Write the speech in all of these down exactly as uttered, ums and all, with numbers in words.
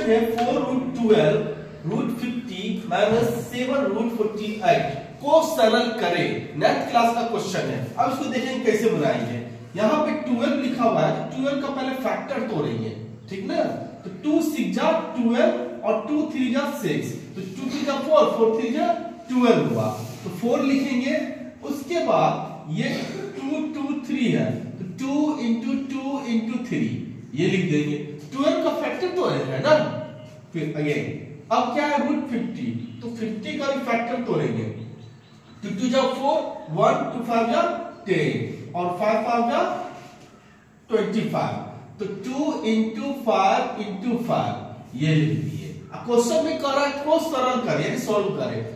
Question है four root twelve root fifty minus seven root forty eight को सरल करें। नेक्स्ट क्लास का क्वेश्चन है। अब इसको देखेंगे कैसे बनाएंगे। यहाँ पे ट्वेल्व लिखा हुआ है, तो ट्वेल्व का पहले फैक्टर तोड़ेंगे, ठीक ना। तो टू सिक्स जा ट्वेल्व और टू थ्री जा सिक्स, तो टू थ्री जा फोर, फोर थ्री जा ट्वेल्व हुआ। तो फोर लिखेंगे, उसके बाद ये टू टू थ्री है, तो two into two into three ये लिख देंगे। ट्वेल्व का फैक्टर तो है ना। फिर अगेन अब क्या है रूट फिफ्टी, तो फिफ्टी का भी फैक्टर तोड़ेंगे। टू टू जा फोर, वन टू फाइव जा टेन और फाइव फाइव जा ट्वेंटी फाइव, तो two into five into five ये लिख दिए। अब क्वेश्चन में कर रहा है को सरल करें यानी सॉल्व करें।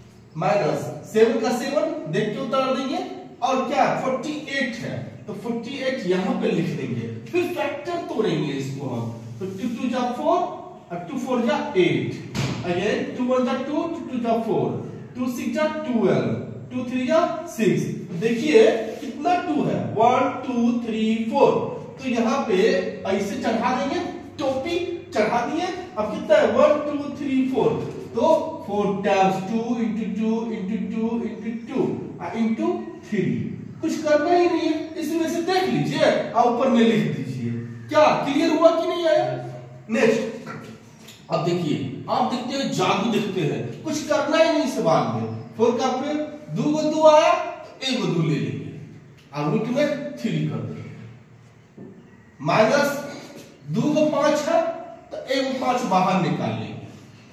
माइनस सेवन का सेवन देख के उतार देंगे, और क्या फोर्टी एट है तो फोर्टी एट यहां पे लिख देंगे। फिर फैक्टर तोड़ेंगे इसको हम, तो टू टू जा फोर और टू फोर जा एट, अगेन टू वन जा टू, टू टू जा फोर, टू सिक्स जा ट्वेल्व, टू थ्री जा सिक्स। देखिए कितना टू है, वन टू थ्री फोर, तो यहाँ पे ऐसे चढ़ा देंगे, टोपी चढ़ा दिए। अब कितना है वन टू थ्री फोर, तो four times two into two into two into two into three. कुछ करना ही नहीं है, इसमें से देख लीजिए और ऊपर में लिख दीजिए। क्या क्लियर हुआ कि नहीं आया? नेक्स्ट अब देखिए, आप देखते हैं जादू देखते हैं, कुछ करना ही नहीं सवाल में। फोर का फिर दो गो दो आया तो एक गो दो ले लेंगे और रूट में थ्री कर देंगे। माइनस दो गो पांच है तो एक गो पांच बाहर निकाल लेंगे,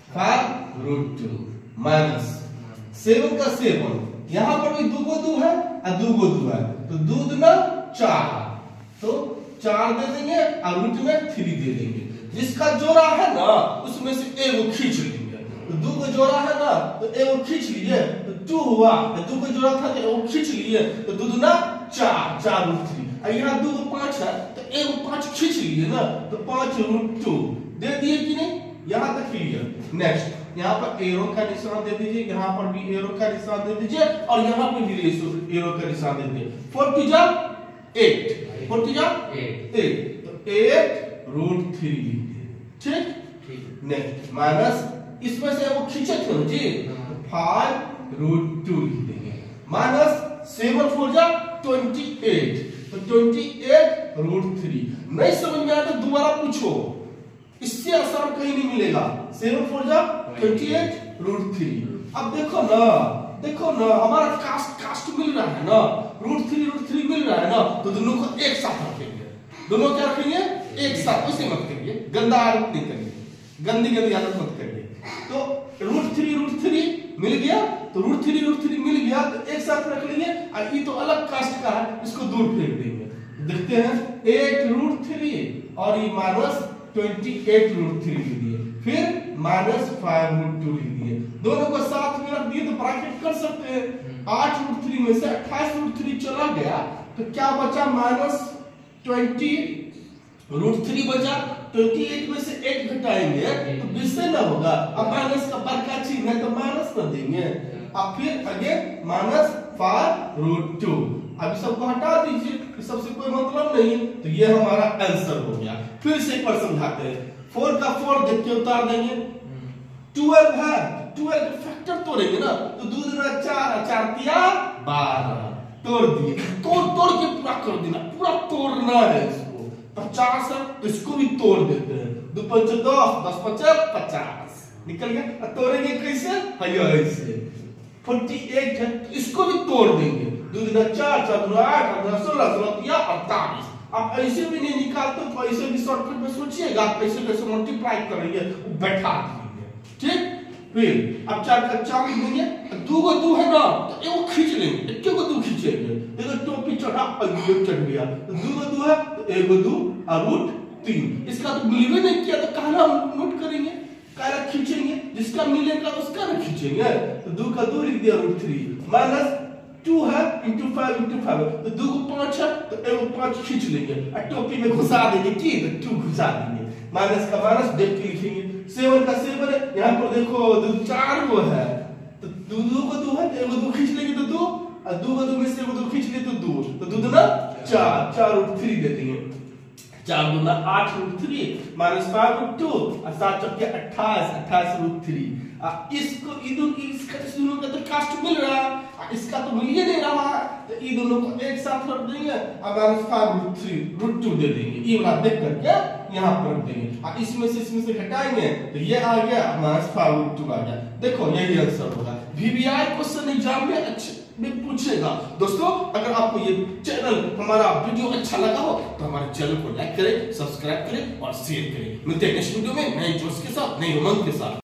five root two minus seven का सेवन, यहां पर भी दो गो दो है और दो गो दो है, तो दो दूना चार, तो चार दे देंगे और रूट में थ्री दे देंगे। जिसका जोड़ा है ना उसमें से एक को खींच लेंगे, तो दो को जोड़ा है ना तो एक को खींच लिए तो टू हुआ, तो दो को जोड़ा था तो एक को खींच लिए तो दो दूना चार, चार रूट थ्री। और यहाँ दो को पांच है तो एक को पांच खींच लिए ना तो पांच रूट टू दे दिए कि नहीं, यहाँ तक क्लियर। नेक्स्ट यहाँ पर एरो का निशान दे दीजिए, यहाँ पर भी एरो का निशान दे दीजिए और यहाँ पर भी एरो का निशान दे दीजिए। फोर टू जा एट, फोर टू जा एट, तो एट रूट थ्री ठीक ठीक। नेक्स्ट माइनस इसमें से वो खींचे थे ना जी, फाइव रूट टू लिख देंगे। माइनस सेवन फोर जा ट्वेंटी एट, तो ट्वेंटी एट रूट थ्री। नहीं समझ में आया तो दोबारा पूछो, इससे आसान कहीं नहीं मिलेगा। सेवन फोर जा ट्वेंटी एट रूट थ्री। अब देखो ना, देखो ना हमारा कास्ट कास्ट मिल रहा है ना, रूट थ्री रूट थ्री मिल रहा है ना, तो दोनों को एक साथ रखेंगे। दोनों क्या रखेंगे एक साथ, उसे मत करिए, गंदा आदत नहीं करिए, गंदी गंदी आदत मत करिए। तो रूट थ्री रूट थ्री मिल गया, तो रूट थ्री रूट थ्री मिल गया तो एक साथ रख लेंगे। और ये तो अलग कास्ट का है, इसको दूर फेंक देंगे। देखते हैं एट रूट थ्री और ये minus twenty eight root three लिख दिए, फिर माइनस फाइव रूट टू लिख दिए। दोनों को साथ में रख दिए तो ब्रैकेट कर सकते हैं। आठ रूट थ्री में से अट्ठाईस रूट थ्री चला गया तो क्या बचा माइनस ट्वेंटी रूट थ्री बचा। ट्वेंटी एट में से एट घटाएंगे तो बीस से ना होगा। अब माइनस का बड़का चिन्ह है तो माइनस कर देंगे। अब फिर again minus five root two. अब सबको हटा दीजिए, सबसे कोई मतलब नहीं है, तो ये हमारा आंसर हो गया। फिर से एक बार समझाते हैं। फोर का फोर देख के उतार देंगे। ट्वेल्व है, ट्वेल्व का फैक्टर तोड़ेंगे ना, तो दो दूना चार, चार तिया बारह, तोड़ दिए। तोड़ तोड़ के पूरा कर देना, पूरा तोड़ना है इसको। पचास है तो इसको भी तोड़ देते हैं। दो पंच दस, दस पचास पचास निकल गया। तोड़ेंगे कैसे, ऐसे। फोर्टी एट है तो इसको भी तोड़ देंगे। दो दूना चार, चार दूना आठ, आठ दूना सोलह, सोलह तिया अड़तालीस। आप ऐसे भी नहीं निकालते तो ऐसे भी शॉर्टकट में सोचिएगा आप कैसे कैसे मल्टीप्लाई करेंगे, वो बैठा दीजिए ठीक। फिर अब चार का चार लिख देंगे, दो गो दो है ना तो एक खींच लेंगे, एक गो दो खींचेंगे, एक टोपी चढ़ा और ये चढ़ गया, तो दो गो दो है तो एक गो दो और रूट तीन। इसका तो मिलवे नहीं किया तो कहना हम नोट करेंगे, कहना खींचेंगे, जिसका मिलेगा उसका भी खींचेंगे। तो दो का दो लिख दिया रूट थ्री। माइनस टू है इंटू फाइव इंटू फाइव, तो दो को पांच है तो एक पांच खींच लेंगे और टोपी में घुसा देंगे की तो टू घुसा देंगे। माइनस का माइनस देख के लिखेंगे। सेवन का सेवन है, यहाँ पर देखो दो चार को है तो दो दो को दो है तो एक दो खींच लेंगे तो दो, और दो को दो में से एक दो खींच ले तो दो, तो दो दूना चार, चार रूट थ्री दे देंगे। चार दूना आठ root three minus five root two और सात चौके अट्ठाईस अट्ठाईस रूट थ्री। इसको इधर इसका दोनों का तो कास्ट मिल रहा है, इसका तो मिल ही नहीं रहा है, तो ये दोनों को एक साथ रख देंगे और minus five root three root two दे देंगे, ये वाला देख करके यहाँ पर रख देंगे और इसमें से इसमें से घटाएंगे तो ये आ गया माइनस फाइव रूट टू आ गया। देखो यही आंसर होगा। वीवीआई क्वेश्चन एग्जाम में अच्छे में पूछेगा। दोस्तों अगर आपको ये चैनल हमारा वीडियो अच्छा लगा हो तो हमारे चैनल को लाइक करें, सब्सक्राइब करें और शेयर करें। मिलते हैं नेक्स्ट वीडियो में नए जोश के साथ, नई उमंग के साथ।